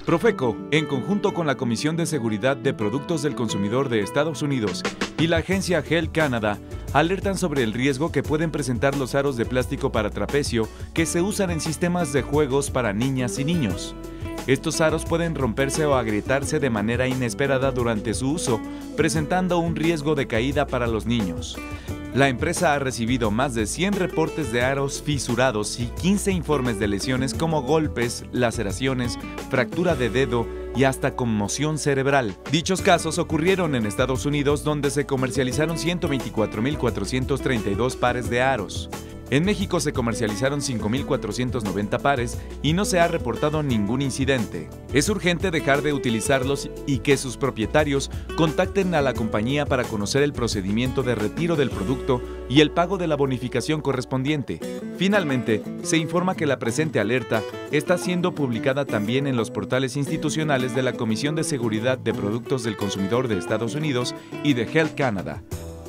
Profeco, en conjunto con la Comisión de Seguridad de Productos del Consumidor de Estados Unidos y la agencia Health Canada, alertan sobre el riesgo que pueden presentar los aros de plástico para trapecio que se usan en sistemas de juegos para niñas y niños. Estos aros pueden romperse o agrietarse de manera inesperada durante su uso, presentando un riesgo de caída para los niños. La empresa ha recibido más de 100 reportes de aros fisurados y 15 informes de lesiones como golpes, laceraciones, fractura de dedo y hasta conmoción cerebral. Dichos casos ocurrieron en Estados Unidos, donde se comercializaron 124.432 pares de aros. En México se comercializaron 5.490 pares y no se ha reportado ningún incidente. Es urgente dejar de utilizarlos y que sus propietarios contacten a la compañía para conocer el procedimiento de retiro del producto y el pago de la bonificación correspondiente. Finalmente, se informa que la presente alerta está siendo publicada también en los portales institucionales de la Comisión de Seguridad de Productos del Consumidor de Estados Unidos y de Health Canada.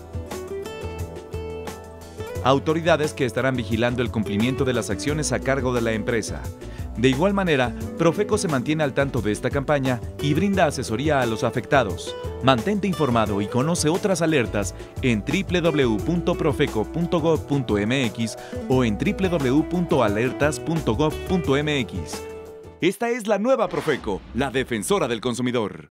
Autoridades que estarán vigilando el cumplimiento de las acciones a cargo de la empresa. De igual manera, Profeco se mantiene al tanto de esta campaña y brinda asesoría a los afectados. Mantente informado y conoce otras alertas en www.profeco.gov.mx o en www.alertas.gov.mx. Esta es la nueva Profeco, la defensora del consumidor.